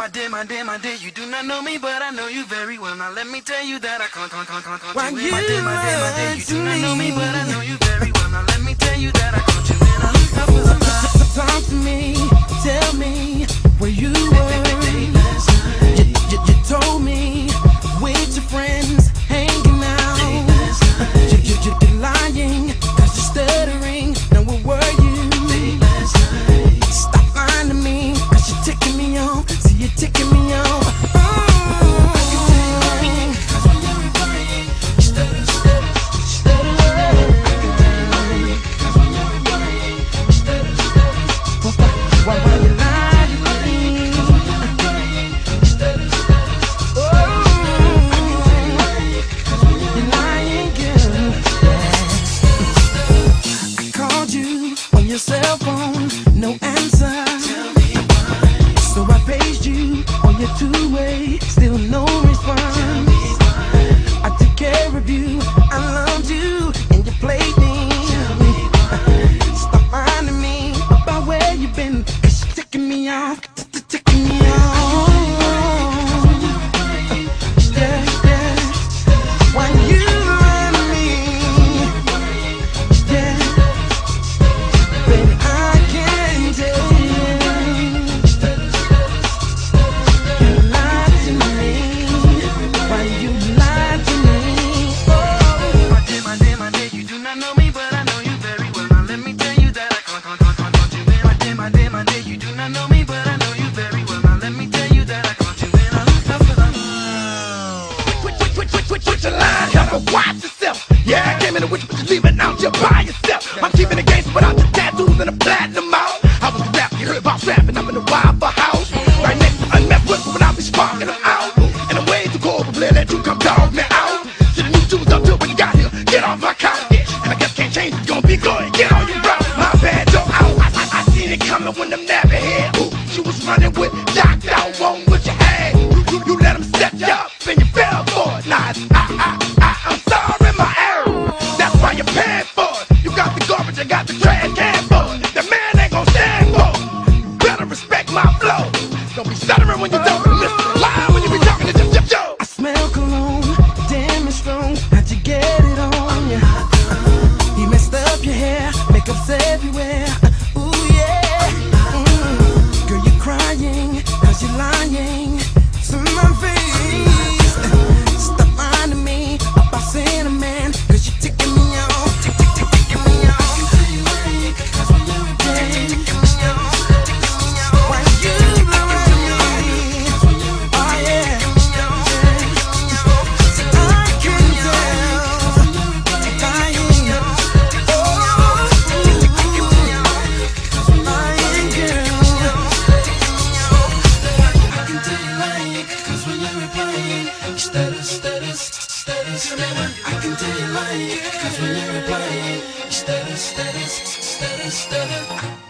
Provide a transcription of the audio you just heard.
my dear, you do not know me, but I know you very well. Now let me tell you that I can't Why you you in. My dear, you do not know me, me? but I know you very well. Now let me tell you that I can't you in. Talk to me, tell me where you were. You told me with your friends hanging out. You're lying, cause you're stuttering. Now where were you? Stop lying to me, cause you're ticking me off. See, you're ticking me off. Cell phone, no answer. So I paged you on your two-way, still no response. I took care of you, I loved you, and you played me. Stop lying to me about where you've been, cause you're ticking me off, ticking me off. Yeah. Why you lie to me? Yeah. Baby, I can't tell you. You lied to me. Why you lied to me? Oh. My dear, you do not know me, but I know you very well. Now let me tell you that I can't you in. My dear, you do not know me, but I know you very well. Now let me tell you that I can't you in. Quit your line, help her watch yourself. Yeah, I came in the witch, but you leave it out just by yourself. I'm keeping the gangsta without the tattoos and the platinum out. I was a rapper, you heard about rapping, I'm in the wild for house. Right next to unmet with when I be sparking them out. And I'm way too cold for play, let you come dog me out. Should've knew you was up till when you got here, get off my couch. And I guess can't change it, you gon' be good, get on your route. My bad, yo, out. I seen it coming when them nappy head. Ooh, she was running with Doc down, wrong with your head. You let them set you up and you fell for it. Nah, I'm sorry, my error. That's why you're paying for it. You got the garbage, I got the trash can for it. The man ain't gon' stand for it. You better respect my flow. Don't be stuttering when you're talking, Mr. Lie when you be talking to Jim Joe. I smell cologne, damn it's strong. How'd you get it on ya? He messed up your hair, makeup's everywhere. Ooh yeah. Girl, you're crying, cause you're lying to my face. Stop lying to me about saying a man, cause you're ticking me off, ticking me off. Why you lying to me? Oh yeah. I can tell. Lying. Lying girl. I can tell you lying, cause when you're replying, you stutter. I can tell you lying, cause when you're replying, you stutter.